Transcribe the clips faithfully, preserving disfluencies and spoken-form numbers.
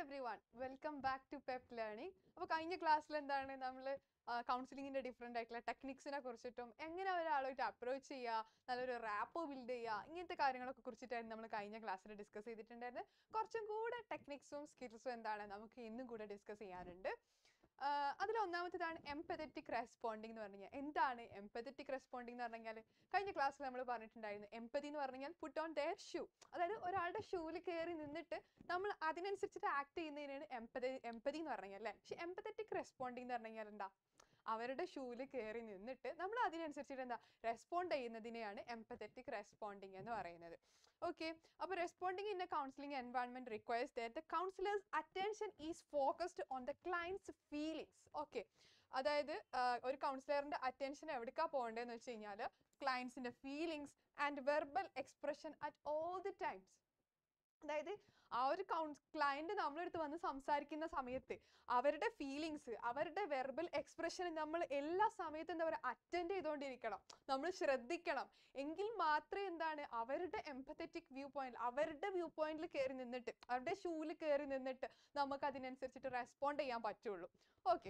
everyone, welcome back to Pep Learning. അപ്പോൾ കഴിഞ്ഞ ക്ലാസ്സിൽ എന്താണ് നമ്മൾ കൗൺസിലിങ്ങിന്റെ ഡിഫറെന്റ് ആയിട്ടുള്ള ടെക്നിക്സിനെ കുറിച്ചിട്ടും എങ്ങനെ ഒരാളായിട്ട് അപ്രോച്ച് ചെയ്യുക, നല്ലൊരു റാപ്പോ ബിൽഡ് ചെയ്യുക, ഇങ്ങനത്തെ കാര്യങ്ങളൊക്കെ കുറിച്ചിട്ടായിരുന്നു നമ്മൾ കഴിഞ്ഞ ക്ലാസ്സിൽ ഡിസ്കസ് ചെയ്തിട്ടുണ്ടായിരുന്നത്. കുറച്ചും കൂടെ ടെക്നിക്സും സ്കിൽസും എന്താണ് നമുക്ക് ഇന്നും കൂടെ ഡിസ്കസ് ചെയ്യാനുണ്ട്. അതിൽ ഒന്നാമത്തേതാണ് എംപതറ്റിക് റെസ്പോണ്ടിങ് എന്ന് പറഞ്ഞു കഴിഞ്ഞാൽ. എന്താണ് എംപതറ്റിക് റെസ്പോണ്ടിങ് എന്ന് പറഞ്ഞു കഴിഞ്ഞാൽ? കഴിഞ്ഞ ക്ലാസ്സിൽ നമ്മൾ പറഞ്ഞിട്ടുണ്ടായിരുന്നു എംപതി എന്ന് പറഞ്ഞു കഴിഞ്ഞാൽ പുട്ട് ഓൺ ദെയർ ഷൂ, അതായത് ഒരാളുടെ ഷൂവിൽ കയറി നിന്നിട്ട് നമ്മൾ അതിനനുസരിച്ചിട്ട് ആക്ട് ചെയ്യുന്നതിനാണ് എംപതി എംപതി എന്ന് പറഞ്ഞു കഴിഞ്ഞാൽ അല്ലേ. പക്ഷെ എംപതറ്റിക് റെസ്പോണ്ടിങ് എന്ന് പറഞ്ഞു കഴിഞ്ഞാൽ എന്താ? അവരുടെ ഷൂവിൽ കയറി നിന്നിട്ട് നമ്മൾ അതിനനുസരിച്ചിട്ട് എന്താ റെസ്പോണ്ട് ചെയ്യുന്നതിനെയാണ് എംപതറ്റിക് റെസ്പോണ്ടിങ് എന്ന് പറയുന്നത്. ഓക്കെ, അപ്പോൾ responding in a counselling environment requires that the counsellor's attention is focused on the clients feelings. Okay, അതായത് ഒരു കൗൺസിലറിന്റെ അറ്റൻഷൻ എവിടേക്കാ പോകേണ്ടതെന്ന് വെച്ച് കഴിഞ്ഞാൽ ക്ലയൻസിന്റെ feelings and verbal expression at all the times. അതായത് ആ ഒരു കൗൺസ് ക്ലയന്റ് നമ്മളെടുത്ത് വന്ന് സംസാരിക്കുന്ന സമയത്ത് അവരുടെ ഫീലിങ്സ്, അവരുടെ വെർബൽ എക്സ്പ്രഷൻ നമ്മൾ എല്ലാ സമയത്തും എന്താ പറയുക അറ്റൻഡ് ചെയ്തുകൊണ്ടിരിക്കണം, നമ്മൾ ശ്രദ്ധിക്കണം. എങ്കിൽ മാത്രമേ എന്താണ് അവരുടെ എംപത്തറ്റിക് വ്യൂ പോയിന്റ്, അവരുടെ വ്യൂ പോയിന്റിൽ കയറി നിന്നിട്ട്, അവരുടെ ഷൂവിൽ കയറി നിന്നിട്ട് നമുക്ക് അതിനനുസരിച്ചിട്ട് റെസ്പോണ്ട് ചെയ്യാൻ പറ്റുള്ളൂ. ഓക്കെ,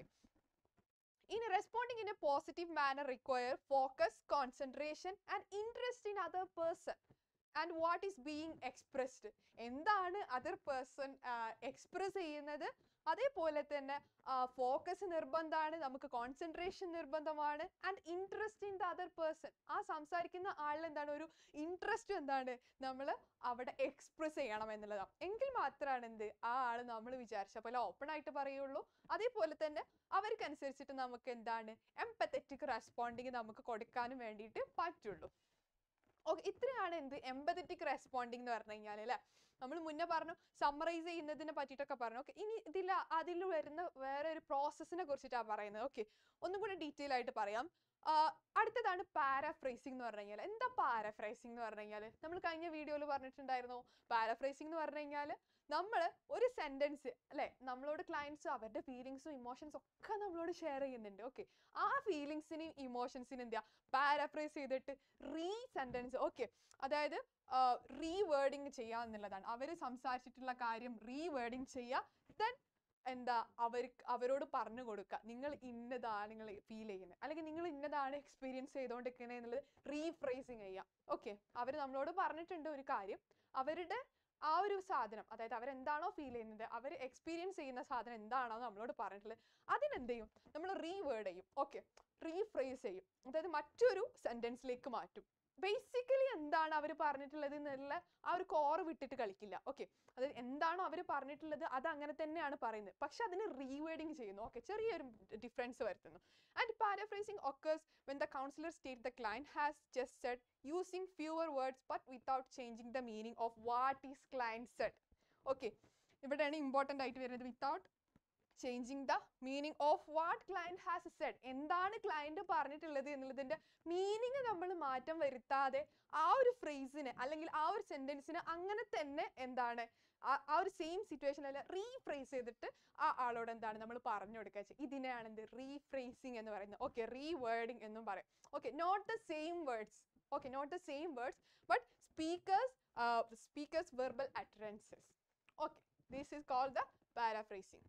ഇനി responding in a positive manner require focus, concentration and interest in other person and what is being expressed. എന്താണ് അതർ പേഴ്സൺ എക്സ്പ്രസ് ചെയ്യുന്നത്, അതേപോലെ തന്നെ ഫോക്കസ് നിർബന്ധമാണ്, നമുക്ക് കോൺസെൻട്രേഷൻ നിർബന്ധമാണ്, and interest in the other person. ആ സംസാരിക്കുന്ന ആളിൽ എന്താണ് ഒരു ഇൻട്രസ്റ്റ് എന്താണ് നമ്മൾ അവിടെ എക്സ്പ്രസ് ചെയ്യണം എന്നുള്ളതാണ്. എങ്കിൽ മാത്രമാണ് എന്ത് ആ ആൾ നമ്മൾ വിചാരിച്ച പോലെ ഓപ്പൺ ആയിട്ട് പറയുള്ളൂ. അതേപോലെ തന്നെ അവർക്കനുസരിച്ചിട്ട് നമുക്ക് എന്താണ് എംപത്തറ്റിക് റെസ്പോണ്ടിങ് നമുക്ക് കൊടുക്കാനും വേണ്ടിയിട്ട് പറ്റുള്ളൂ. ഓക്കെ, ഇത്രയാണ് എന്ത് എംപതറ്റിക് റെസ്പോണ്ടിങ് എന്ന് പറഞ്ഞു കഴിഞ്ഞാൽ അല്ലേ. നമ്മൾ മുന്നേ പറഞ്ഞു സമ്മറൈസ് ചെയ്യുന്നതിനെ പറ്റിയിട്ടൊക്കെ പറഞ്ഞു. ഓക്കെ, ഇനി ഇതിൽ അതിൽ വരുന്ന വേറെ ഒരു പ്രോസസ്സിനെ കുറിച്ചിട്ടാണ് പറയുന്നത്. ഓക്കെ, ഒന്നും കൂടി ഡീറ്റെയിൽ ആയിട്ട് പറയാം. അടുത്തതാണ് പാരാഫ്രേസിംഗ് എന്ന് പറഞ്ഞു കഴിഞ്ഞാൽ. എന്താ പാരാഫ്രേസിംഗ് എന്ന് പറഞ്ഞു കഴിഞ്ഞാൽ? നമ്മൾ കഴിഞ്ഞ വീഡിയോയിൽ പറഞ്ഞിട്ടുണ്ടായിരുന്നു പാരാഫ്രേസിംഗ് എന്ന് പറഞ്ഞു കഴിഞ്ഞാൽ നമ്മൾ ഒരു സെന്റൻസ് അല്ലെ, നമ്മളോട് ക്ലയൻസ് അവരുടെ ഫീലിങ്സും ഇമോഷൻസും ഒക്കെ നമ്മളോട് ഷെയർ ചെയ്യുന്നുണ്ട്. ഓക്കെ, ആ ഫീലിങ്സിനെയും ഇമോഷൻസിനും എന്താ പാരാഫ്രേസ് ചെയ്തിട്ട് റീ സെന്റൻസ്, ഓക്കെ, അതായത് റീവേർഡിങ് ചെയ്യുക എന്നുള്ളതാണ്. അവർ സംസാരിച്ചിട്ടുള്ള കാര്യം റീവേർഡിങ് ചെയ്യുക. ദെൻ എന്താ അവർ അവരോട് പറഞ്ഞു കൊടുക്കുക നിങ്ങൾ ഇന്നതാണ് നിങ്ങൾ ഫീൽ ചെയ്യുന്നത്, അല്ലെങ്കിൽ നിങ്ങൾ ഇന്നതാണ് എക്സ്പീരിയൻസ് ചെയ്തുകൊണ്ടിരിക്കുന്നത് എന്നുള്ളത് റീഫ്രേസിങ് ചെയ്യുക. ഓക്കെ, അവർ നമ്മളോട് പറഞ്ഞിട്ടുണ്ട് ഒരു കാര്യം, അവരുടെ ആ ഒരു സാധനം, അതായത് അവരെന്താണോ ഫീൽ ചെയ്യുന്നത്, അവർ എക്സ്പീരിയൻസ് ചെയ്യുന്ന സാധനം എന്താണോ നമ്മളോട് പറഞ്ഞിട്ടുള്ളത്, അതിനെന്ത് ചെയ്യും നമ്മൾ റീവേർഡ് ചെയ്യും. ഓക്കെ, റീഫ്രേസ് ചെയ്യും, അതായത് മറ്റൊരു സെന്റൻസിലേക്ക് മാറ്റും. ബേസിക്കലി എന്താണ് അവർ പറഞ്ഞിട്ടുള്ളത് എന്നുള്ള ആ ഒരു കോറ് വിട്ടിട്ട് കളിക്കില്ല. ഓക്കെ, അതായത് എന്താണോ അവർ പറഞ്ഞിട്ടുള്ളത് അത് അങ്ങനെ തന്നെയാണ് പറയുന്നത്, പക്ഷെ അതിന് റീവേർഡിങ് ചെയ്യുന്നു. ഓക്കെ, ചെറിയൊരു ഡിഫറൻസ് വരുത്തുന്നു. And paraphrasing occurs when the counselor states the client has just said using fewer words but without changing the meaning of what is client said. Okay, ഇവിടെയാണ് ഇമ്പോർട്ടൻ്റ് ആയിട്ട് വരുന്നത് without changing the meaning of what client has said. എന്താണ് client പറഞ്ഞിട്ടുള്ളത് എന്നുള്ളതിൻ്റെ meaning നമ്മൾ മാറ്റം വരുത്താതെ ആ ഒരു ഫ്രേസിന് അല്ലെങ്കിൽ ആ ഒരു സെൻറ്റൻസിന് അങ്ങനെ തന്നെ എന്താണ് ആ ഒരു സെയിം സിറ്റുവേഷനിൽ റീഫ്രേസ് ചെയ്തിട്ട് ആ ആളോട് എന്താണ് നമ്മൾ പറഞ്ഞു കൊടുക്കുക. ഇതിനെയാണ് എന്ത് റീഫ്രേസിങ് എന്ന് പറയുന്നത്. ഓക്കെ, റീവേർഡിങ് എന്നും പറയും. Okay, not the same words, okay, not the same words but speakers speakers verbal utterances. Okay, this is called the paraphrasing.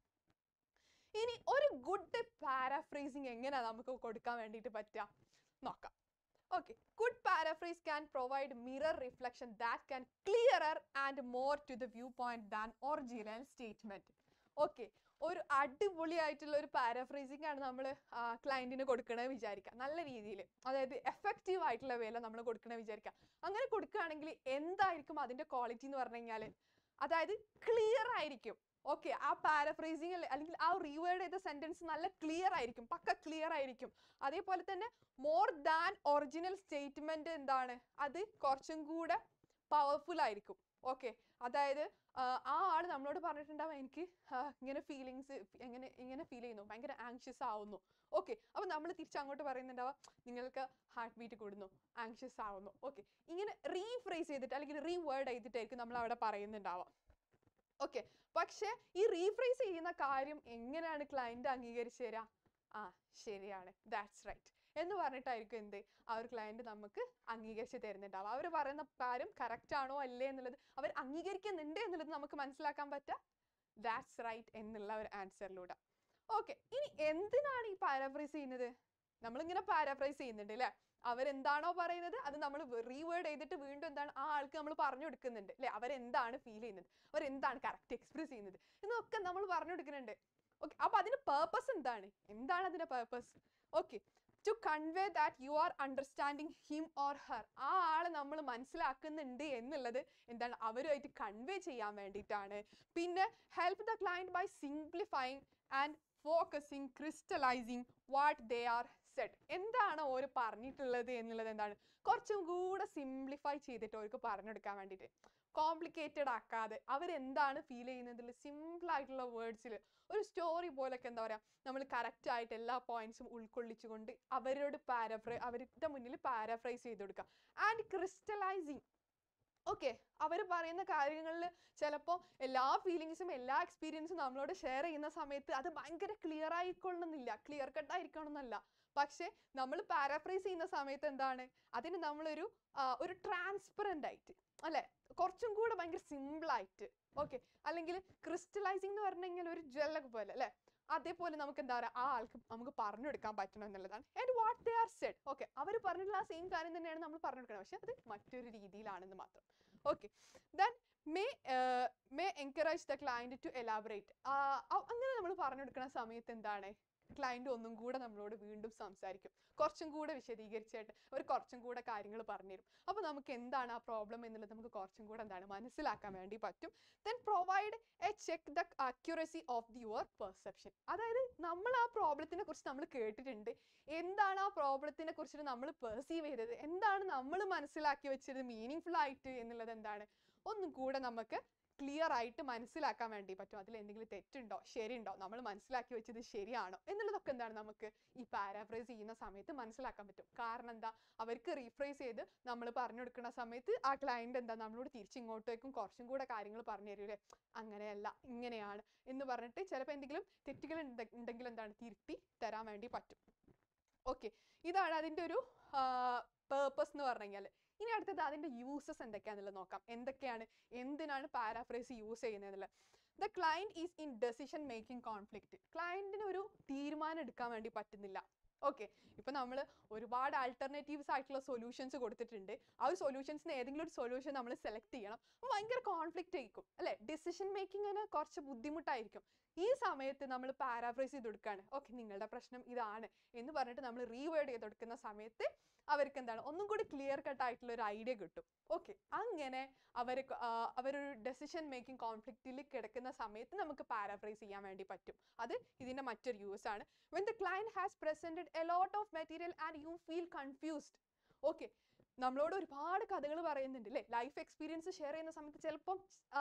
ഇനി ഒരു ഗുഡ് പാരാഫ്രേസിങ് എങ്ങനെയാണ് നമുക്ക് കൊടുക്കാൻ വേണ്ടിയിട്ട് പറ്റുക നോക്കാം. Okay, good paraphrase can provide mirror reflection that can clearer and more to the view point than original statement. Okay, ഒരു അടിപൊളിയായിട്ടുള്ള ഒരു പാരാഫ്രേസിംഗ് ആണ് നമ്മൾ ക്ലയന്റിന് കൊടുക്കണമെന്ന് വിചാരിക്കുക, നല്ല രീതിയിൽ, അതായത് എഫക്റ്റീവ് ആയിട്ടുള്ള വേല നമ്മൾ കൊടുക്കണമെന്ന് വിചാരിക്കുക. അങ്ങനെ കൊടുക്കുകയാണെങ്കിൽ എന്തായിരിക്കും അതിന്റെ ക്വാളിറ്റി എന്ന് പറഞ്ഞു കഴിഞ്ഞാൽ, അതായത് ക്ലിയർ ആയിരിക്കും. ഓക്കെ, ആ പാരാഫ്രേസിംഗ് അല്ലെങ്കിൽ ആ റീവേർഡ് ചെയ്ത സെന്റൻസ് നല്ല ക്ലിയർ ആയിരിക്കും, പക്ക ക്ലിയർ ആയിരിക്കും. അതേപോലെ തന്നെ മോർ ദാൻ ഒറിജിനൽ സ്റ്റേറ്റ്മെന്റ് എന്താണ്, അത് കുറച്ചും കൂടെ പവർഫുൾ ആയിരിക്കും. ഓക്കെ, അതായത് ആ ആൾ നമ്മളോട് പറഞ്ഞിട്ടുണ്ടാവും എനിക്ക് ഇങ്ങനെ ഫീലിങ്സ് എങ്ങനെ ഇങ്ങനെ ഫീൽ ചെയ്യുന്നു, ഭയങ്കര ആങ്ഷ്യസ് ആവുന്നു. ഓക്കെ, അപ്പോൾ നമ്മൾ തിരിച്ചങ്ങോട്ട് പറയുന്നുണ്ടാവാം നിങ്ങൾക്ക് ഹാർട്ട് ബീറ്റ് കൂടുന്നു, ആങ്ഷ്യസ് ആവുന്നു. ഓക്കെ, ഇങ്ങനെ റീഫ്രേസ് ചെയ്തിട്ട് അല്ലെങ്കിൽ റീവേർഡ് ചെയ്തിട്ടായിരിക്കും നമ്മൾ അവിടെ പറയുന്നുണ്ടാവാം. ഓക്കെ, പക്ഷെ ഈ റീഫ്രേസ് ചെയ്യുന്ന കാര്യം എങ്ങനെയാണ് ക്ലയന്റ് അംഗീകരിച്ചു തരാ? ആ ശരിയാണ്, ദാറ്റ്സ് റൈറ്റ് എന്ന് പറഞ്ഞിട്ടായിരിക്കും എന്ത് ആ ഒരു ക്ലയന്റ് നമുക്ക് അംഗീകരിച്ച് തരുന്നുണ്ടാവും. അവർ പറയുന്ന കാര്യം കറക്റ്റ് ആണോ അല്ലേ എന്നുള്ളത് അവർ അംഗീകരിക്കുന്നുണ്ട് എന്നുള്ളത് നമുക്ക് മനസ്സിലാക്കാൻ പറ്റുക ദാറ്റ്സ് റൈറ്റ് എന്നുള്ള ഒരു ആൻസറിലൂടെ. ഓക്കെ, ഇനി എന്തിനാണ് ഈ പാരാഫ്രൈസ് ചെയ്യുന്നത്? നമ്മളിങ്ങനെ പാരാഫ്രൈസ് ചെയ്യുന്നുണ്ട് അല്ലേ? അവരെന്താണോ പറയുന്നത് അത് നമ്മൾ റീവേർഡ് ചെയ്തിട്ട് വീണ്ടും എന്താണ് ആ ആൾക്ക് നമ്മൾ പറഞ്ഞു കൊടുക്കുന്നുണ്ട് അല്ലെ? അവരെന്താണ് ഫീൽ ചെയ്യുന്നത്, അവരെന്താണ് കറക്റ്റ് എക്സ്പ്രസ് ചെയ്യുന്നത് എന്നൊക്കെ നമ്മൾ പറഞ്ഞു കൊടുക്കുന്നുണ്ട്. ഓക്കെ, അപ്പൊ അതിന്റെ പേർപ്പസ് എന്താണ്? എന്താണ് അതിന്റെ purpose? Okay, to convey that you are understanding him or her. ആ ആളെ നമ്മൾ മനസ്സിലാക്കുന്നുണ്ട് എന്നുള്ളത് എന്താണ് അവരുമായിട്ട് കൺവേ ചെയ്യാൻ വേണ്ടിയിട്ടാണ്. പിന്നെ help the client by simplifying and focusing crystallising what they are said. എന്താണ് ഓര് പറഞ്ഞിട്ടുള്ളത് എന്നുള്ളത് എന്താണ് കുറച്ചും കൂടെ സിംപ്ലിഫൈ ചെയ്തിട്ട് അവർക്ക് പറഞ്ഞെടുക്കാൻ വേണ്ടിയിട്ട്, കോംപ്ലിക്കേറ്റഡ് ആക്കാതെ അവരെന്താണ് ഫീൽ ചെയ്യുന്നതിൽ സിമ്പിൾ ആയിട്ടുള്ള വേർഡ്സിൽ ഒരു സ്റ്റോറി പോലൊക്കെ എന്താ പറയുക നമ്മൾ കറക്റ്റ് ആയിട്ട് എല്ലാ പോയിന്റ്സും ഉൾക്കൊള്ളിച്ചുകൊണ്ട് അവരോട് പാരാഫ്രൈ അവരുടെ മുന്നിൽ പാരാഫ്രൈസ് ചെയ്ത് കൊടുക്കുക. ആൻഡ് ക്രിസ്റ്റലൈസിങ്. ഓക്കെ, അവർ പറയുന്ന കാര്യങ്ങളിൽ ചിലപ്പോൾ എല്ലാ ഫീലിങ്സും എല്ലാ എക്സ്പീരിയൻസും നമ്മളോട് ഷെയർ ചെയ്യുന്ന സമയത്ത് അത് ഭയങ്കര ക്ലിയർ ആയിക്കൊള്ളണമെന്നില്ല, ക്ലിയർ കട്ട് ആയിരിക്കണമെന്നല്ല. പക്ഷെ നമ്മൾ പാരാഫ്രൈസ് ചെയ്യുന്ന സമയത്ത് എന്താണ് അതിന് നമ്മളൊരു ഒരു ട്രാൻസ്പെറൻ്റ് ആയിട്ട് അല്ലെ, കുറച്ചും കൂടെ ഭയങ്കര സിമ്പിൾ ആയിട്ട്. ഓക്കെ, അല്ലെങ്കിൽ ക്രിസ്റ്റലൈസിങ് എന്ന് പറഞ്ഞു കഴിഞ്ഞാൽ ഒരു ജെല്ലൊക്കെ പോലെ അല്ലെ, അതേപോലെ നമുക്ക് എന്താ പറയുക ആ ആൾക്ക് നമുക്ക് പറഞ്ഞു കൊടുക്കാൻ പറ്റണം എന്നുള്ളതാണ്. And what they are said. Okay, അവർ പറഞ്ഞിട്ടുള്ള ആ സെയിം കാര്യം തന്നെയാണ് നമ്മൾ പറഞ്ഞു കൊടുക്കുന്നത്, പക്ഷെ അത് മറ്റൊരു രീതിയിലാണെന്ന് മാത്രം. Okay, then may may encourage the client to elaborate. അങ്ങനെ നമ്മൾ പറഞ്ഞു കൊടുക്കുന്ന സമയത്ത് എന്താണ് ക്ലയൻറ്റ് ഒന്നും കൂടെ നമ്മളോട് വീണ്ടും സംസാരിക്കും, കുറച്ചും കൂടെ വിശദീകരിച്ചായിട്ട് അവർ കുറച്ചും കൂടെ കാര്യങ്ങൾ പറഞ്ഞുതരും. അപ്പോൾ നമുക്ക് എന്താണ് ആ പ്രോബ്ലം എന്നുള്ളത് നമുക്ക് കുറച്ചും കൂടെ എന്താണ് മനസ്സിലാക്കാൻ വേണ്ടി പറ്റും. Then provide a check the accuracy of the your perception. അതായത് നമ്മൾ ആ പ്രോബ്ലത്തിനെ കുറിച്ച് നമ്മൾ കേട്ടിട്ടുണ്ട്, എന്താണ് ആ പ്രോബ്ലത്തിനെ കുറിച്ചിട്ട് നമ്മൾ പെർസീവ് ചെയ്തത്, എന്താണ് നമ്മൾ മനസ്സിലാക്കി വെച്ചത് മീനിങ് ഫുൾ ആയിട്ട് എന്നുള്ളത് എന്താണ് ഒന്നും കൂടെ നമുക്ക് ക്ലിയർ ആയിട്ട് മനസ്സിലാക്കാൻ വേണ്ടി പറ്റും. അതിൽ എന്തെങ്കിലും തെറ്റുണ്ടോ ശരിയുണ്ടോ, നമ്മൾ മനസ്സിലാക്കി വെച്ചത് ശരിയാണോ എന്നുള്ളതൊക്കെ എന്താണ് നമുക്ക് ഈ പാരാഫ്രൈസ് ചെയ്യുന്ന സമയത്ത് മനസ്സിലാക്കാൻ പറ്റും. കാരണം എന്താ, അവർക്ക് റീഫ്രൈസ് ചെയ്ത് നമ്മൾ പറഞ്ഞു കൊടുക്കുന്ന സമയത്ത് ആ ക്ലയൻറ്റ് എന്താ നമ്മളോട് തിരിച്ചിങ്ങോട്ടേക്കും കുറച്ചും കൂടെ കാര്യങ്ങൾ പറഞ്ഞു തരൂലേ, അങ്ങനെയല്ല ഇങ്ങനെയാണ് എന്ന് പറഞ്ഞിട്ട് ചിലപ്പോൾ എന്തെങ്കിലും തെറ്റുകൾ ഉണ്ടെങ്കിൽ എന്താണ് തിരുത്തി തരാൻ വേണ്ടി പറ്റും. ഓക്കെ, ഇതാണ് അതിൻ്റെ ഒരു പേർപ്പസ് എന്ന് പറഞ്ഞു കഴിഞ്ഞാൽ. ഇനി അടുത്തത് അതിൻ്റെ യൂസസ് എന്തൊക്കെയാണെന്നുള്ളത് നോക്കാം. എന്തൊക്കെയാണ് എന്തിനാണ് പാരാഫ്രൈസ് യൂസ് ചെയ്യുന്നതെന്നുള്ളത്. The client is in decision making conflict. ക്ലയൻറ്റിന് ഒരു തീരുമാനം എടുക്കാൻ വേണ്ടി പറ്റുന്നില്ല. ഓക്കെ, ഇപ്പം നമ്മൾ ഒരുപാട് ആൾട്ടർനേറ്റീവ്സ് ആയിട്ടുള്ള സൊല്യൂഷൻസ് കൊടുത്തിട്ടുണ്ട്, ആ ഒരു സൊല്യൂഷൻസിന് ഏതെങ്കിലും ഒരു സൊല്യൂഷൻ നമ്മൾ സെലക്ട് ചെയ്യണം. അപ്പോൾ ഭയങ്കര കോൺഫ്ലിക്റ്റ് ആയിരിക്കും അല്ലേ, ഡിസിഷൻ മേക്കിങ്ങിന് കുറച്ച് ബുദ്ധിമുട്ടായിരിക്കും. ഈ സമയത്ത് നമ്മൾ പാരാഫ്രൈസ് ചെയ്ത് കൊടുക്കുകയാണ്, ഓക്കെ നിങ്ങളുടെ പ്രശ്നം ഇതാണ് എന്ന് പറഞ്ഞിട്ട് നമ്മൾ റീവേർഡ് ചെയ്ത് കൊടുക്കുന്ന സമയത്ത് അവർക്ക് എന്താണ് ഒന്നും കൂടി ക്ലിയർ കട്ട് ആയിട്ടുള്ള ഒരു ഐഡിയ കിട്ടും. ഓക്കെ, അങ്ങനെ അവർ അവരൊരു ഡെസിഷൻ മേക്കിംഗ് കോൺഫ്ലിക്റ്റിൽ കിടക്കുന്ന സമയത്ത് നമുക്ക് പാരാഫ്രൈസ് ചെയ്യാൻ വേണ്ടി പറ്റും. അത് ഇതിൻ്റെ മറ്റൊരു യൂസ് ആണ്. When the client has presented a lot of material and you feel confused. Okay, നമ്മളോട് ഒരുപാട് കഥകൾ പറയുന്നുണ്ട് അല്ലേ, ലൈഫ് എക്സ്പീരിയൻസ് ഷെയർ ചെയ്യുന്ന സമയത്ത് ചിലപ്പം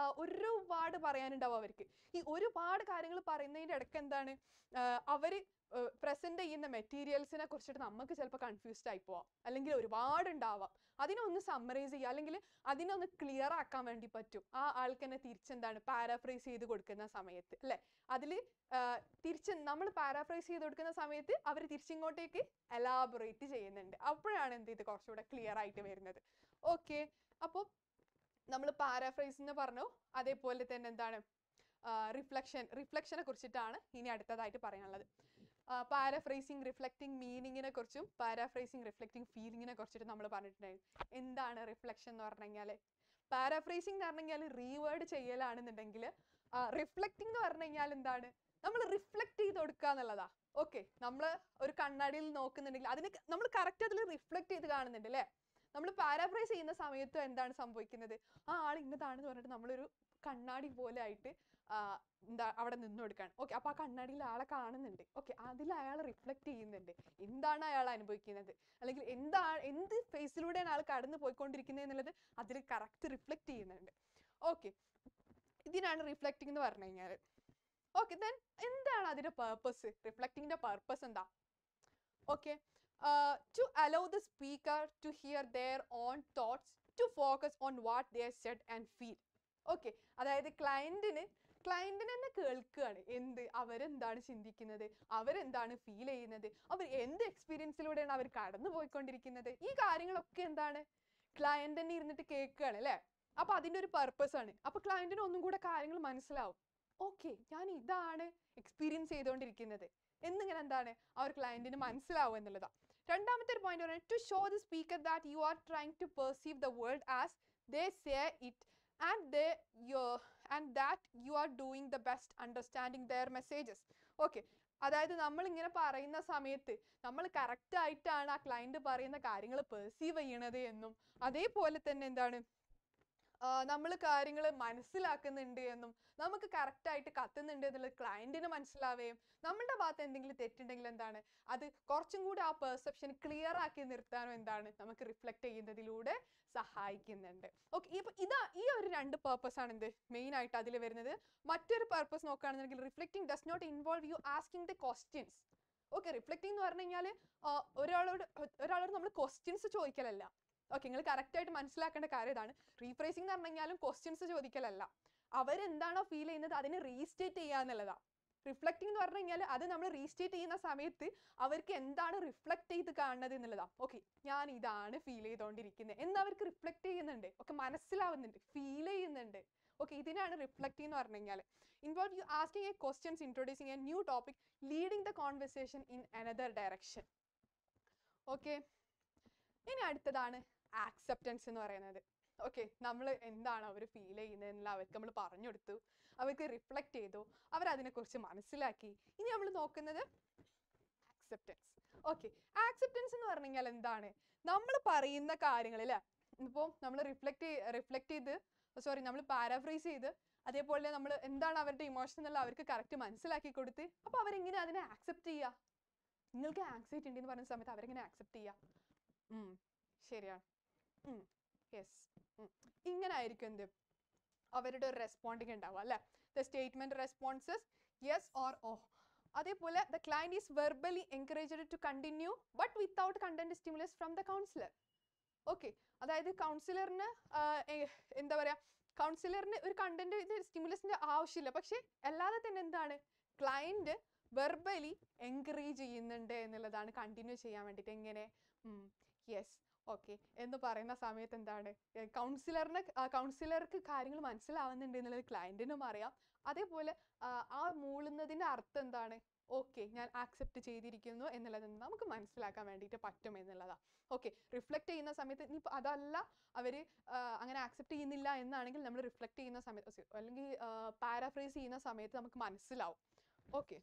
ഒരുപാട് പറയാനുണ്ടാവും അവർക്ക്. ഈ ഒരുപാട് കാര്യങ്ങൾ പറയുന്നതിൻ്റെ ഇടയ്ക്ക് എന്താണ് അവർ പ്രസന്റ് ചെയ്യുന്ന മെറ്റീരിയൽസിനെ കുറിച്ചിട്ട് നമുക്ക് ചിലപ്പോൾ കൺഫ്യൂസ്ഡ് ആയി പോവാം, അല്ലെങ്കിൽ ഒരുപാട് ഉണ്ടാവാം. അതിനൊന്ന് സമ്മറൈസ് ചെയ്യുക അല്ലെങ്കിൽ അതിനൊന്ന് ക്ലിയർ ആക്കാൻ വേണ്ടി പറ്റും ആ ആൾക്ക് തന്നെ തിരിച്ചെന്താണ് പാരാഫ്രൈസ് ചെയ്ത് കൊടുക്കുന്ന സമയത്ത് അല്ലേ. അതിൽ തിരിച്ച് നമ്മൾ പാരാഫ്രൈസ് ചെയ്ത് കൊടുക്കുന്ന സമയത്ത് അവർ തിരിച്ചിങ്ങോട്ടേക്ക് എലാബറേറ്റ് ചെയ്യുന്നുണ്ട്. അപ്പോഴാണ് എന്ത് ചെയ്ത് കുറച്ചുകൂടെ ക്ലിയർ ആയിട്ട് വരുന്നത്. ഓക്കെ, അപ്പോൾ നമ്മൾ പാരാഫ്രൈസ് എന്ന് പറഞ്ഞു. അതേപോലെ തന്നെ എന്താണ് റിഫ്ലക്ഷൻ റിഫ്ലക്ഷനെ കുറിച്ചിട്ടാണ് ഇനി അടുത്തതായിട്ട് പറയാനുള്ളത്. പാരാഫ്രൈസിങ് റിഫ്ലക്റ്റിംഗ് മീനിങ്ങിനെ കുറിച്ചും പാരാഫ്രൈസിങ് റിഫ്ലക്റ്റിംഗ് ഫീലിങ്ങിനെ കുറിച്ചിട്ട് നമ്മൾ പറഞ്ഞിട്ടുണ്ടായിരുന്നു. എന്താണ് റിഫ്ലക്ഷൻ എന്ന് പറഞ്ഞു കഴിഞ്ഞാൽ, പാരാഫ്രൈസിംഗ് എന്ന് പറഞ്ഞു കഴിഞ്ഞാൽ റീവേർഡ് ചെയ്യലാണെന്നുണ്ടെങ്കിൽ, റിഫ്ലക്റ്റിംഗ് എന്ന് പറഞ്ഞു കഴിഞ്ഞാൽ എന്താണ് നമ്മൾ റിഫ്ലക്ട് ചെയ്ത് കൊടുക്കുക എന്നുള്ളതാ. ഓക്കെ, നമ്മൾ ഒരു കണ്ണാടിയിൽ നോക്കുന്നുണ്ടെങ്കിൽ അതിന് നമ്മൾ കറക്റ്റ് അതിൽ റിഫ്ലക്ട് ചെയ്ത് കാണുന്നുണ്ട് അല്ലേ. നമ്മൾ പാരാഫ്രൈസ് ചെയ്യുന്ന സമയത്ത് എന്താണ് സംഭവിക്കുന്നത്, ആ ആൾ ഇന്നതാണെന്ന് പറഞ്ഞിട്ട് നമ്മളൊരു കണ്ണാടി പോലെ ആയിട്ട് എന്താ അവിടെ നിന്ന് കൊടുക്കുകയാണ്. ഓക്കെ, അപ്പോൾ ആ കണ്ണാടിയിൽ ആളെ കാണുന്നുണ്ട്. ഓക്കെ, അതിൽ അയാൾ റിഫ്ലക്ട് ചെയ്യുന്നുണ്ട് എന്താണ് അയാൾ അനുഭവിക്കുന്നത്, അല്ലെങ്കിൽ എന്താ എന്ത് ഫേസിലൂടെയാണ് ആൾ കടന്നു പോയിക്കൊണ്ടിരിക്കുന്നത് എന്നുള്ളത് അതിൽ കറക്റ്റ് റിഫ്ലക്ട് ചെയ്യുന്നുണ്ട്. ഓക്കെ, ഇതിനാണ് റിഫ്ലക്റ്റിംഗ് എന്ന് പറഞ്ഞു കഴിഞ്ഞാൽ. ഓക്കെ, ദെൻ എന്താണ് അതിൻ്റെ പർപ്പസ്, റിഫ്ലക്റ്റിംഗിൻ്റെ പർപ്പസ് എന്താ? Okay, to allow the speaker to hear their own thoughts to focus on what they said and feel. Okay, അതായത് ക്ലയൻറ്റിന് ക്ലയൻറ്റിന് തന്നെ കേൾക്കുകയാണ് എന്ത് അവരെന്താണ് ചിന്തിക്കുന്നത്, അവരെന്താണ് ഫീൽ ചെയ്യുന്നത്, അവർ എന്ത് എക്സ്പീരിയൻസിലൂടെയാണ് അവർ കടന്നു പോയിക്കൊണ്ടിരിക്കുന്നത്, ഈ കാര്യങ്ങളൊക്കെ എന്താണ് ക്ലയൻറ്റ് തന്നെ ഇരുന്നിട്ട് കേൾക്കുകയാണ് അല്ലേ. അപ്പോൾ അതിൻ്റെ ഒരു പർപ്പസ് ആണ്. അപ്പോൾ ക്ലയൻറ്റിന് ഒന്നും കൂടെ കാര്യങ്ങൾ മനസ്സിലാവും. ഓക്കെ ഞാൻ ഇതാണ് എക്സ്പീരിയൻസ് ചെയ്തുകൊണ്ടിരിക്കുന്നത് എന്നിങ്ങനെ എന്താണ് ആ ഒരു ക്ലയന്റിന് മനസ്സിലാവും എന്നുള്ളതാണ്. രണ്ടാമത്തെ ഒരു പോയിന്റ് പറയുന്നത് to show the speaker that you are trying to perceive the world as they say it and they you and that you are doing the best understanding their messages. Okay, അതായത് നമ്മൾ ഇങ്ങനെ പറയുന്ന സമയത്ത് നമ്മൾ correct ആയിട്ടാണ് ആ client പറയുന്ന കാര്യങ്ങൾ പെർസീവ് ചെയ്യണത് എന്നും അതേപോലെ തന്നെ എന്താണ് നമ്മൾ കാര്യങ്ങൾ മനസ്സിലാക്കുന്നുണ്ട് എന്നും നമുക്ക് കറക്റ്റ് ആയിട്ട് കത്തുന്നുണ്ട് എന്നുള്ളത് ക്ലയന്റിന് മനസ്സിലാവുകയും നമ്മളുടെ ഭാഗത്ത് എന്തെങ്കിലും തെറ്റുണ്ടെങ്കിൽ എന്താണ് അത് കുറച്ചും കൂടി ആ പെർസെപ്ഷൻ ക്ലിയർ ആക്കി നിർത്താനും എന്താണ് നമുക്ക് റിഫ്ലക്ട് ചെയ്യുന്നതിലൂടെ സഹായിക്കുന്നുണ്ട്. ഓക്കെ, ഇപ്പൊ ഇതാ ഈ ഒരു രണ്ട് പേർപ്പസ് ആണ് എന്ത് മെയിൻ ആയിട്ട് അതിൽ വരുന്നത്. മറ്റൊരു പർപ്പസ് നോക്കുകയാണെന്നുണ്ടെങ്കിൽ reflecting does not involve you asking the questions. Okay, reflecting എന്ന് പറഞ്ഞു കഴിഞ്ഞാൽ ഒരാളോട് ഒരാളോട് നമ്മൾ ക്വസ്റ്റ്യൻസ് ചോദിക്കലല്ല. ഓക്കെ, നിങ്ങൾ കറക്റ്റ് ആയിട്ട് മനസ്സിലാക്കേണ്ട കാര്യം ഇതാണ്. റീഫ്രേസിംഗ് എന്ന് പറഞ്ഞു കഴിഞ്ഞാലും ക്വസ്റ്റ്യൻസ് ചോദിക്കലല്ല, അവരെന്താണോ ഫീൽ ചെയ്യുന്നത് അതിനെ റീസ്റ്റേറ്റ് ചെയ്യുക എന്നുള്ളതാണ്. റിഫ്ലക്റ്റിംഗ് എന്ന് പറഞ്ഞു കഴിഞ്ഞാൽ അത് നമ്മൾ റീസ്റ്റേറ്റ് ചെയ്യുന്ന സമയത്ത് അവർക്ക് എന്താണ് റിഫ്ലക്ട് ചെയ്ത് കാണുന്നത് എന്നുള്ളതാണ്. ഓക്കെ, ഞാൻ ഇതാണ് ഫീൽ ചെയ്തുകൊണ്ടിരിക്കുന്നത് എന്ന് അവർക്ക് റിഫ്ലക്ട് ചെയ്യുന്നുണ്ട്, ഒക്കെ മനസ്സിലാവുന്നുണ്ട്, ഫീൽ ചെയ്യുന്നുണ്ട്. ഓക്കെ, ഇതിനാണ് റിഫ്ലക്റ്റിംഗ് എന്ന് പറഞ്ഞു കഴിഞ്ഞാൽ. Involve you asking a questions, introducing a new topic, leading the conversation in another direction. Okay, ഇനി അടുത്തതാണ് ആക്സെപ്റ്റൻസ് എന്ന് പറയുന്നത്. ഓക്കെ, നമ്മൾ എന്താണ് അവർ ഫീൽ ചെയ്യുന്നതെന്നുള്ള അവർക്ക് നമ്മൾ പറഞ്ഞു കൊടുത്തു, അവർക്ക് റിഫ്ലക്ട് ചെയ്തു, അവരതിനെക്കുറിച്ച് മനസ്സിലാക്കി. ഇനി നമ്മൾ നോക്കുന്നത് ആക്സെപ്റ്റൻസ്. ഓക്കെ, ആക്സെപ്റ്റൻസ് എന്ന് പറഞ്ഞു കഴിഞ്ഞാൽ എന്താണ് നമ്മൾ പറയുന്ന കാര്യങ്ങൾ അല്ലേ, ഇപ്പോൾ നമ്മൾ റിഫ്ലക്ട് റിഫ്ലക്ട് ചെയ്ത് സോറി നമ്മൾ പാരാഫ്രൈസ് ചെയ്ത് അതേപോലെ നമ്മൾ എന്താണ് അവരുടെ ഇമോഷൻ എന്നുള്ള അവർക്ക് കറക്റ്റ് മനസ്സിലാക്കി കൊടുത്ത് അപ്പോൾ അവരെങ്ങനെ അതിനെ ആക്സെപ്റ്റ് ചെയ്യുക. നിങ്ങൾക്ക് ആങ്സൈറ്റി ഉണ്ടെന്ന് പറയുന്ന സമയത്ത് അവരെങ്ങനെ ആക്സെപ്റ്റ് ചെയ്യുക? ശരിയാണ്, യെസ്, ഇങ്ങനെ ആയിരിക്കും എന്ത് അവരുടെ ഒരു റെസ്പോണ്ടിങ് ഉണ്ടാവുക അല്ലേ. The statement responses yes or oh. അതേപോലെ the client is verbally encouraged to continue but without content stimulus from the counsellor. Okay, അതായത് കൗൺസിലറിന് എന്താ പറയുക, കൗൺസിലറിന് ഒരു കണ്ടന്റ് ഇത് സ്റ്റിമുലസിന്റെ ആവശ്യമില്ല, പക്ഷെ അല്ലാതെ തന്നെ എന്താണ് ക്ലയന്റ് വെർബലി എൻകറേജ് ചെയ്യുന്നുണ്ട് എന്നുള്ളതാണ് കണ്ടിന്യൂ ചെയ്യാൻ വേണ്ടിയിട്ട്. എങ്ങനെ യെസ് ഓക്കെ എന്ന് പറയുന്ന സമയത്ത് എന്താണ് കൗൺസിലറിന് കൗൺസിലർക്ക് കാര്യങ്ങൾ മനസ്സിലാവുന്നുണ്ട് എന്നുള്ളത് ക്ലയന്റിനും അറിയാം. അതേപോലെ ആ മൂളുന്നതിൻ്റെ അർത്ഥം എന്താണ്, ഓക്കെ ഞാൻ ആക്സെപ്റ്റ് ചെയ്തിരിക്കുന്നു എന്നുള്ളത് നമുക്ക് മനസ്സിലാക്കാൻ വേണ്ടിയിട്ട് പറ്റും എന്നുള്ളതാണ്. ഓക്കെ, റിഫ്ലക്ട് ചെയ്യുന്ന സമയത്ത് ഇനി അതല്ല അവർ അങ്ങനെ ആക്സെപ്റ്റ് ചെയ്യുന്നില്ല എന്നാണെങ്കിൽ നമ്മൾ റിഫ്ലക്ട് ചെയ്യുന്ന സമയത്ത് അല്ലെങ്കിൽ പാരാഫ്രൈസ് ചെയ്യുന്ന സമയത്ത് നമുക്ക് മനസ്സിലാവും. ഓക്കെ,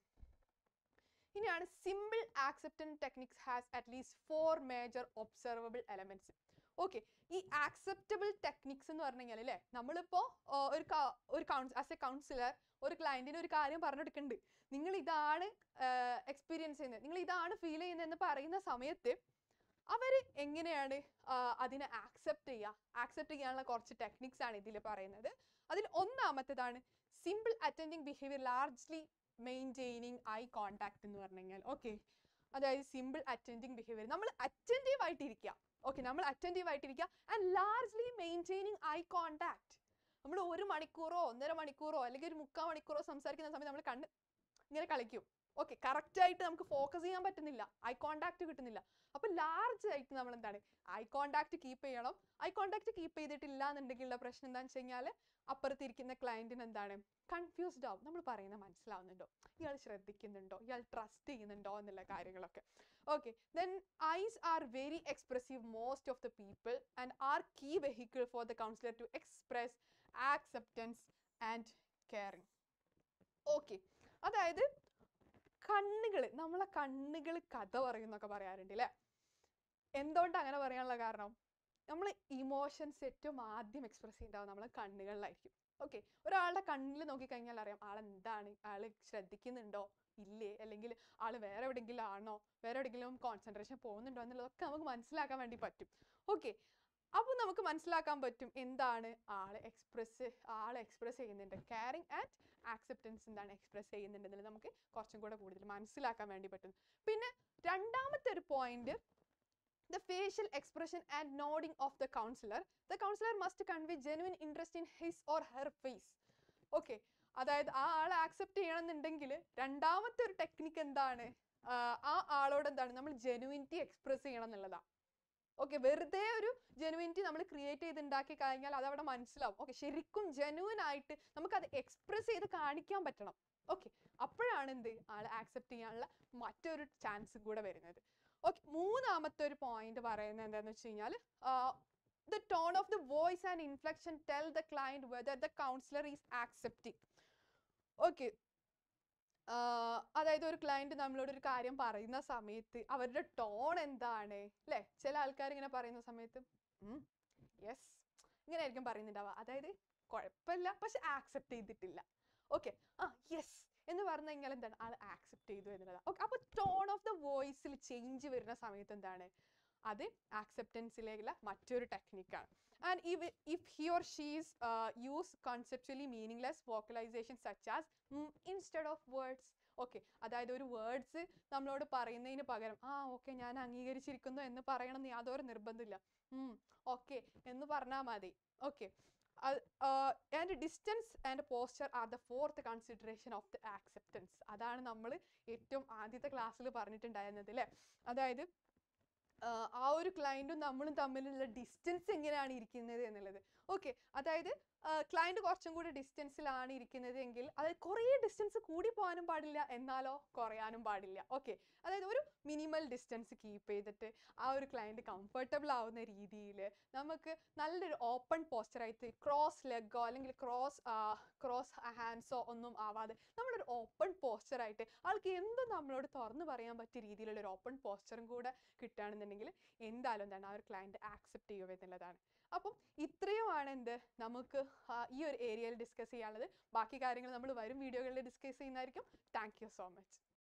ഇനിയാണ് simple acceptance techniques has at least four major observable elements. Okay, ഈ ആക്സെപ്റ്റബിൾ ടെക്നിക്സ് എന്ന് പറഞ്ഞു കഴിഞ്ഞാൽ അല്ലേ, നമ്മളിപ്പോൾ ഒരു ഒരു കൗൺസ് ആസ് എ കൗൺസിലർ ഒരു ക്ലയന്റിന് ഒരു കാര്യം പറഞ്ഞെടുക്കുന്നുണ്ട്, നിങ്ങൾ ഇതാണ് എക്സ്പീരിയൻസ് ചെയ്യുന്നത്, നിങ്ങൾ ഇതാണ് ഫീൽ ചെയ്യുന്നതെന്ന് പറയുന്ന സമയത്ത് അവർ എങ്ങനെയാണ് അതിനെ ആക്സെപ്റ്റ് ചെയ്യുക. ആക്സെപ്റ്റ് ചെയ്യാനുള്ള കുറച്ച് ടെക്നിക്സ് ആണ് ഇതിൽ പറയുന്നത്. അതിൽ ഒന്നാമത്തേതാണ് simple attending behaviour largely maintaining eye contact എന്ന് പറഞ്ഞു കഴിഞ്ഞാൽ. ഓക്കെ, അതായത് സിമ്പിൾ അറ്റൻഡിങ് ബിഹേവിയർ, നമ്മൾ അറ്റൻറ്റീവ് ആയിട്ടിരിക്കുക. ഓക്കെ, നമ്മൾ അറ്റൻറ്റീവ് ആയിട്ടിരിക്കുക and largely maintaining eye contact. നമ്മൾ ഒരു മണിക്കൂറോ ഒന്നര മണിക്കൂറോ അല്ലെങ്കിൽ ഒരു മുക്കാൽ മണിക്കൂറോ സംസാരിക്കുന്ന സമയത്ത് നമ്മൾ കണ്ണ് ഇങ്ങനെ കളിക്കും. ഓക്കെ, കറക്റ്റായിട്ട് നമുക്ക് ഫോക്കസ് ചെയ്യാൻ പറ്റുന്നില്ല, ഐ കോണ്ടാക്ട് കിട്ടുന്നില്ല. അപ്പോൾ ലാർജ് ആയിട്ട് നമ്മൾ എന്താണ് ഐ കോണ്ടാക്ട് കീപ്പ് ചെയ്യണം. ഐ കോണ്ടാക്ട് കീപ്പ് ചെയ്തിട്ടില്ല എന്നുണ്ടെങ്കിലുള്ള പ്രശ്നം എന്താണെന്ന് വെച്ച് കഴിഞ്ഞാൽ അപ്പുറത്തിരിക്കുന്ന ക്ലയന്റിന് എന്താണ് കൺഫ്യൂസ്ഡ് ആവും. നമ്മൾ പറയുന്നത് മനസ്സിലാവുന്നുണ്ടോ, ഇയാൾ ശ്രദ്ധിക്കുന്നുണ്ടോ, ഇയാൾ ട്രസ്റ്റ് ചെയ്യുന്നുണ്ടോ എന്നുള്ള കാര്യങ്ങളൊക്കെ. Okay, then eyes are very expressive most of the people and are key vehicle for the counsellor to express acceptance and caring. Okay, അതായത് കണ്ണുകൾ, നമ്മളെ കണ്ണുകൾ കഥ പറയുന്നൊക്കെ പറയാറുണ്ട് അല്ലേ. എന്തുകൊണ്ട് അങ്ങനെ പറയാനുള്ള കാരണം, നമ്മൾ ഇമോഷൻസ് ഏറ്റവും ആദ്യം എക്സ്പ്രസ് ചെയ്യുന്നുണ്ടാവും നമ്മളെ കണ്ണുകളിലായിരിക്കും. ഓക്കെ, ഒരാളുടെ കണ്ണിൽ നോക്കിക്കഴിഞ്ഞാൽ അറിയാം ആളെന്താണ്, ആൾ ശ്രദ്ധിക്കുന്നുണ്ടോ ഇല്ലേ, അല്ലെങ്കിൽ ആൾ വേറെ എവിടെയെങ്കിലും ആണോ, വേറെ എവിടെയെങ്കിലും കോൺസെൻട്രേഷൻ പോകുന്നുണ്ടോ എന്നുള്ളതൊക്കെ നമുക്ക് മനസ്സിലാക്കാൻ വേണ്ടി പറ്റും. ഓക്കെ, അപ്പോൾ നമുക്ക് മനസ്സിലാക്കാൻ പറ്റും എന്താണ് ആൾ എക്സ്പ്രസ് ആൾ എക്സ്പ്രസ് ചെയ്യുന്നുണ്ട്, കെയറിങ് ആൻഡ് ആക്സെപ്റ്റൻസ് എന്താണ് എക്സ്പ്രസ് ചെയ്യുന്നുണ്ട് എന്നുള്ളത് നമുക്ക് കുറച്ചും കൂടെ കൂടുതൽ മനസ്സിലാക്കാൻ വേണ്ടി പറ്റും. പിന്നെ രണ്ടാമത്തെ ഒരു point, the facial expression and nodding of the counselor. The counselor must convey genuine interest in his or her face. Okay, അതായത് ആ ആളെ ആക്സെപ്റ്റ് ചെയ്യണമെന്നുണ്ടെങ്കിൽ രണ്ടാമത്തെ ഒരു ടെക്നിക്ക് എന്താണ്, ആ ആളോട് എന്താണ് നമ്മൾ ജെനുവിനിറ്റി എക്സ്പ്രസ് ചെയ്യണം എന്നുള്ളതാണ്. ഓക്കെ, വെറുതെ ഒരു ജെനുവിനിറ്റി നമ്മൾ ക്രിയേറ്റ് ചെയ്ത് ഉണ്ടാക്കി കഴിഞ്ഞാൽ അത് അവിടെ മനസ്സിലാവും. ഓക്കെ, ശരിക്കും ജെനുവിൻ ആയിട്ട് നമുക്കത് എക്സ്പ്രസ് ചെയ്ത് കാണിക്കാൻ പറ്റണം. ഓക്കെ, അപ്പോഴാണ് എന്ത് ആൾ ആക്സെപ്റ്റ് ചെയ്യാനുള്ള മറ്റൊരു ചാൻസ് കൂടെ വരുന്നത്. ഓക്കെ, മൂന്നാമത്തെ ഒരു പോയിന്റ് പറയുന്നത് എന്താണെന്ന് വെച്ച് കഴിഞ്ഞാൽ the tone of the voice and inflection tell the client whether the counselor is accepting. Okay, അതായത് ഒരു ക്ലയന്റ് നമ്മളോട് ഒരു കാര്യം പറയുന്ന സമയത്ത് അവരുടെ ടോൺ എന്താണ് അല്ലേ? ചില ആൾക്കാർ ഇങ്ങനെ പറയുന്ന സമയത്ത് യെസ് ഇങ്ങനെ ആയിരിക്കും പറയുന്നുണ്ടാവുക, അതായത് കുഴപ്പമില്ല പക്ഷെ ആക്സെപ്റ്റ് ചെയ്തിട്ടില്ല. ഓക്കെ, ആ യെസ് എന്ന് പറഞ്ഞു കഴിഞ്ഞാൽ എന്താണ്, ആൾ ആക്സെപ്റ്റ് ചെയ്തു എന്നുള്ളതാണ്. ഓക്കെ, അപ്പോൾ ടോൺ ഓഫ് ദ വോയിസിൽ ചേഞ്ച് വരുന്ന സമയത്ത് എന്താണ്, അത് ആക്സെപ്റ്റൻസിലേക്കുള്ള മറ്റൊരു ടെക്നിക്കാണ്. And if if he or she's use conceptually meaningless vocalisation such as instead of words. Okay, അതായത് ഒരു വേർഡ്സ് നമ്മളോട് പറയുന്നതിന് പകരം ആ ഓക്കെ ഞാൻ അംഗീകരിച്ചിരിക്കുന്നു എന്ന് പറയണമെന്ന് യാതൊരു നിർബന്ധമില്ല, ഓക്കെ എന്ന് പറഞ്ഞാൽ മതി. Okay, and distance and posture are the fourth consideration of the acceptance. അതാണ് നമ്മൾ ഏറ്റവും ആദ്യത്തെ ക്ലാസ്സിൽ പറഞ്ഞിട്ടുണ്ടായിരുന്നത് അല്ലേ? അതായത് ആ ഒരു ക്ലയൻറ്റും നമ്മളും തമ്മിലുള്ള ഡിസ്റ്റൻസ് എങ്ങനെയാണ് ഇരിക്കുന്നത് എന്നുള്ളത്. ഓക്കെ, അതായത് ക്ലയൻറ്റ് കുറച്ചും കൂടി ഡിസ്റ്റൻസിലാണ് ഇരിക്കുന്നത് എങ്കിൽ അത് കുറേ ഡിസ്റ്റൻസ് കൂടി പോകാനും പാടില്ല, എന്നാലോ കുറയാനും പാടില്ല. ഓക്കെ, അതായത് ഒരു മിനിമൽ ഡിസ്റ്റൻസ് കീപ്പ് ചെയ്തിട്ട് ആ ഒരു ക്ലയൻറ്റ് കംഫർട്ടബിൾ ആവുന്ന രീതിയിൽ നമുക്ക് നല്ലൊരു ഓപ്പൺ പോസ്ചറായിട്ട് ക്രോസ് ലെഗോ അല്ലെങ്കിൽ ക്രോസ് ക്രോസ് ഹാൻഡ്സോ ഒന്നും ആവാതെ നമ്മളൊരു ഓപ്പൺ പോസ്ചറായിട്ട് ആൾക്ക് എന്തും നമ്മളോട് തുറന്നു പറയാൻ പറ്റിയ രീതിയിലുള്ള ഒരു ഓപ്പൺ പോസ്ചറും കൂടെ കിട്ടുകയാണെന്നുണ്ടെങ്കിൽ എന്തായാലും എന്താണ് ആ ഒരു ക്ലയൻറ്റ് ആക്സെപ്റ്റ് ചെയ്യുക എന്നുള്ളതാണ്. അപ്പം ഇത്രയുമാണ് എന്ത് നമുക്ക് ഈ ഒരു ഏരിയയിൽ ഡിസ്കസ് ചെയ്യാനുള്ളത്. ബാക്കി കാര്യങ്ങൾ നമ്മൾ വരും വീഡിയോകളിൽ ഡിസ്കസ് ചെയ്യുന്നതായിരിക്കും. Thank you so much.